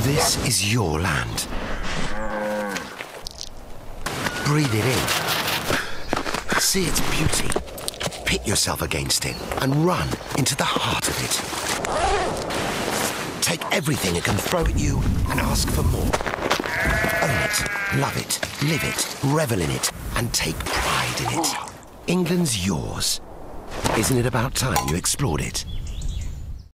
This is your land. Breathe it in. See its beauty. Pit yourself against it and run into the heart of it. Take everything it can throw at you and ask for more. Own it, love it, live it, revel in it, and take pride in it. England's yours. Isn't it about time you explored it?